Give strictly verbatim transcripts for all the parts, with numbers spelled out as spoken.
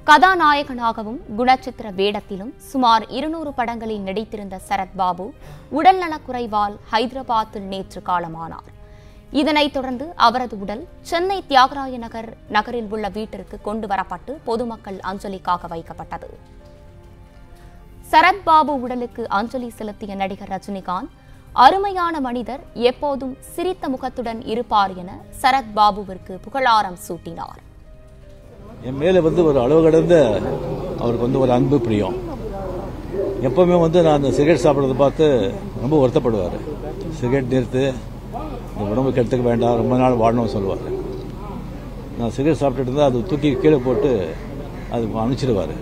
கதாநாயகனாகவும் குணச்சித்திர வேடத்திலும் சுமார் இருநூறு படங்களில் நடித்திருந்த சரத் பாபு உடல்நலக்குறைவால் ஹைதராபாத்தில் நேற்று காலமானார். இதனைத் தொடர்ந்து அவரது உடல் சென்னை தியாகராய நகர் நகரில் உள்ள வீட்டிற்கு கொண்டு வரப்பட்டு பொதுமக்கள் அஞ்சலிக்காக வைக்கப்பட்டது. சரத் பாபு உடலுக்கு அஞ்சலி செலுத்திய நடிகர் ரஜினிகாந்த், அருமையான மனிதர், எப்போதும் சிரித்த முகத்துடன் இருப்பார் என சரத் பாபுவிற்கு புகழாரம் சூட்டினார். என் மேலே வந்து ஒரு அளவு கடந்த அவருக்கு வந்து ஒரு அன்பு பிரியம். எப்பவுமே வந்து நான் அந்த சிகரெட் சாப்பிட்றத பார்த்து ரொம்ப வருத்தப்படுவார். சிகரெட் நிறுத்து, இந்த உடம்பு கெடுத்துக்க வேண்டாம், ரொம்ப நாள் வாழணும்னு சொல்லுவார். நான் சிகரெட் சாப்பிட்டுட்டு இருந்தால் அது தூக்கி கீழே போட்டு அது அனுப்பிச்சிடுவார்.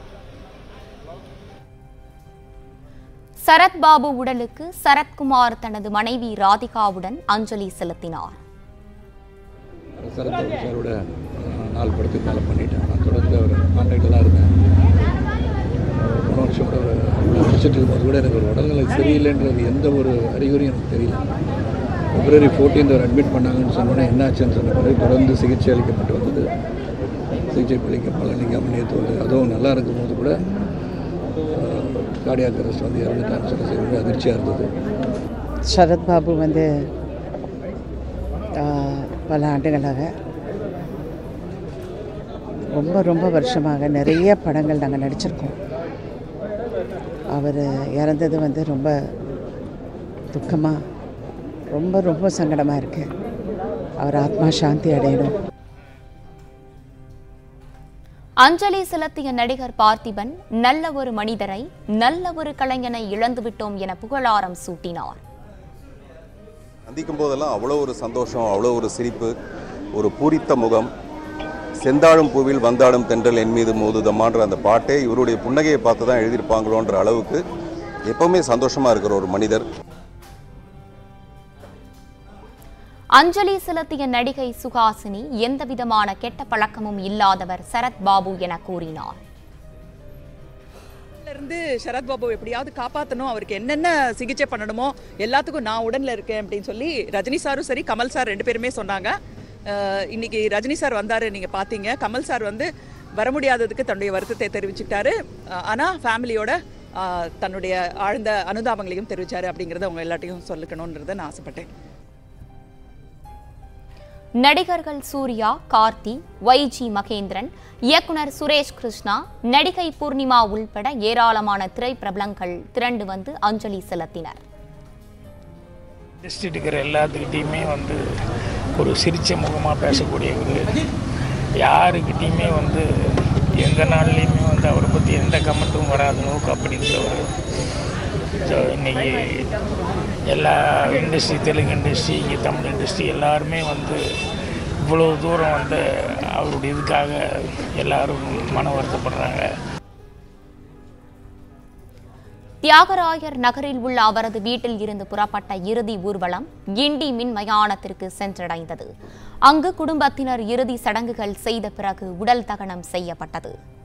சரத் பாபு உடலுக்கு சரத்குமார் தனது மனைவி ராதிகாவுடன் அஞ்சலி செலுத்தினார். சரத் பாபு சாரோட நாலு படத்துக்கு மேலே பண்ணிட்டேன். நான் தொடர்ந்து அவர் கான்டாக்டில் தான் இருந்தேன். போன வருஷம் கூட ஒரு நடிச்சிட்டு இருக்கும்போது கூட எனக்கு ஒரு உடல்நிலை சரியில்லைன்றது எந்த ஒரு அறிகுறியும் எனக்கு தெரியல. பிப்ரவரி ஃபோர்டீன்த் அவர் அட்மிட் பண்ணாங்கன்னு சொன்னோன்னே என்னாச்சுன்னு சொன்ன பிறகு தொடர்ந்து சிகிச்சை அளிக்கப்பட்டு வந்தது. சிகிச்சை அளிக்க பலனிக்காமல் நேற்று வந்து அதுவும் நல்லா இருக்கும்போது கூட கார்டியாக் அரெஸ்ட் வந்து இறந்துட்டான்னு சொல்லி ரொம்ப அதிர்ச்சியாக இருந்தது. சரத் பாபு வந்து பல ஆண்டுகளாக ரொம்ப ரொம்ப வருஷமாக நிறைய படங்கள் நாங்கள் நடிச்சிருக்கோம். அவர் இறந்தது வந்து ரொம்ப துக்கமாக, ரொம்ப ரொம்ப சங்கடமாக இருக்கு. அவர் ஆத்மா சாந்தி அடையணும். அஞ்சலி செலுத்திய நடிகர் பார்த்திபன், நல்ல ஒரு மனிதரை, நல்ல ஒரு கலைஞனை இழந்துவிட்டோம் என புகழாரம் சூட்டினார். சந்திக்கும் போதெல்லாம் அவ்வளோ ஒரு சந்தோஷம், அவ்வளோ ஒரு சிரிப்பு, ஒரு பூரித்த முகம். செந்தாழும் பூவில் வந்தாடும் தென்றல் என் மீது மோதுதமான்ற அந்த பாட்டே இவருடைய புன்னகையை பார்த்து தான் எழுதியிருப்பாங்களோன்ற அளவுக்கு எப்பவுமே சந்தோஷமா இருக்கிற ஒரு மனிதர். அஞ்சலி செலுத்திய நடிகை சுஹாசினி, எந்தவிதமான கெட்ட பழக்கமும் இல்லாதவர் சரத் பாபு என கூறினார். இருந்து சரத் பாபு எப்படியாவது காப்பாற்றணும், அவருக்கு என்னென்ன சிகிச்சை பண்ணணுமோ எல்லாத்துக்கும் நான் உடனில் இருக்கேன் அப்படின்னு சொல்லி ரஜினி சாரும் சரி கமல் சார் ரெண்டு பேருமே சொன்னாங்க. இன்னைக்கு ரஜினி சார் வந்தார், நீங்கள் பார்த்தீங்க. கமல் சார் வந்து வர முடியாததுக்கு தன்னுடைய வருத்தத்தை தெரிவிச்சுக்கிட்டாரு. ஆனால் ஃபேமிலியோட தன்னுடைய ஆழ்ந்த அனுதாபங்களையும் தெரிவித்தார். அப்படிங்கிறத அவங்க எல்லாத்தையும் சொல்லிக்கணுன்றதை நான் ஆசைப்பட்டேன். நடிகர்கள் சூர்யா, கார்த்தி, வைஜி மகேந்திரன், இயக்குனர் சுரேஷ் கிருஷ்ணா, நடிகை பூர்ணிமா உள்பட ஏராளமான திரைப்பிரபலங்கள் திரண்டு வந்து அஞ்சலி செலுத்தினர். இருக்கிற எல்லாத்துக்கிட்டையுமே வந்து ஒரு சிரிச்ச முகமாக பேசக்கூடியவர். யாருக்கிட்டையுமே வந்து எந்த நாள்லேயுமே வந்து அவரை பற்றி எந்த கமெண்ட்டும் வராத நோக்கு அப்படின்றவர். ஸோ இன்றைக்கி எல்லா இண்டஸ்ட்ரி, தெலுங்கு இண்டஸ்ட்ரி, இங்கே தமிழ் இண்டஸ்ட்ரி எல்லாருமே வந்து இவ்வளோ தூரம் வந்து அவருடைய இதுக்காக எல்லாரும் மன வருத்தப்படுறாங்க. தியாகராயர் நகரில் உள்ள அவரது வீட்டில் இருந்து புறப்பட்ட இறுதி ஊர்வலம் கிண்டி மின் மயானத்திற்கு சென்றடைந்தது. அங்கு குடும்பத்தினர் இறுதி சடங்குகள் செய்த பிறகு உடல் தகனம் செய்யப்பட்டது.